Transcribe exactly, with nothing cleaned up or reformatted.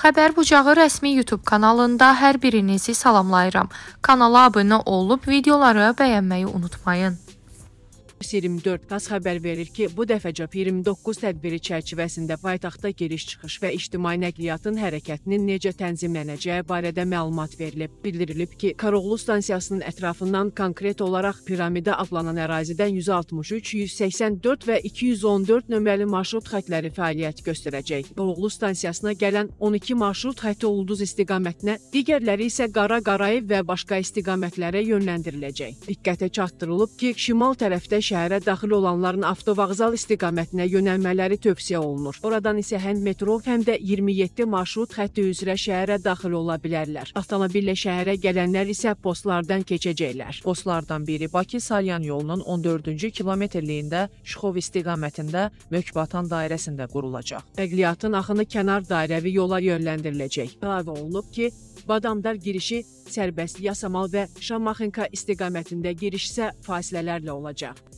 Xəbər Bucağı rəsmi YouTube kanalında hər birinizi salamlayıram. Kanala abunə olub videoları bəyənməyi unutmayın. iyirmi dörd Qaz xəbər verir ki, bu dəfə COP iyirmi doqquz tədbiri çərçivəsində paytaxtda giriş-çıxış və ictimai nəqliyyatın hərəkətinin necə tənzimlənəcəyi barədə məlumat verilib. Bildirilib ki, Koroğlu stansiyasının ətrafından konkret olaraq Piramida adlanan ərazidən yüz altmış üç, yüz səksən dörd və iki yüz on dörd nömrəli marşrut xətləri fəaliyyət göstərəcək. Koroğlu stansiyasına gələn on iki marşrut xətti Ulduz istiqamətinə, digərləri isə Qara Qarayev və başqa istiqamətlərə yönləndiriləcək. Diqqətə çatdırılıb ki, şimal tərəfdə şəhərə daxil olanların avtovağzal istiqamətinə yönəlmələri tövsiyə olunur. Oradan isə həm metro, həm də iyirmi yeddi marşrut xətti üzrə şəhərə daxil ola bilərlər. Avtomobillə şəhərə gələnlər isə postlardan keçəcəklər. Postlardan biri Bakı-Salyan yolunun on dördüncü kilometrliyində Şıxov istiqamətində Mökbatan dairəsində qurulacaq. Nəqliyyatın axını kənar dairəvi yola yönləndiriləcək. Əlavə olunub ki, Badamdar girişi sərbəst, Yasamal və Şamaxınka istiqamətində giriş isə fasilələrlə olacaq.